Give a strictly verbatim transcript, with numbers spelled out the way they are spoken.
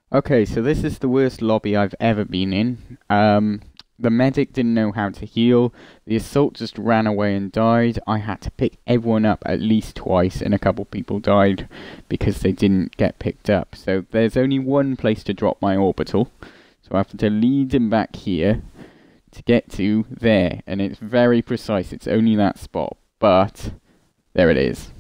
Okay, so this is the worst lobby I've ever been in. Um, the medic didn't know how to heal. The assault just ran away and died. I had to pick everyone up at least twice, and a couple people died because they didn't get picked up. So there's only one place to drop my orbital. So I have to lead him back here to get to there, and it's very precise. It's only that spot, but there it is.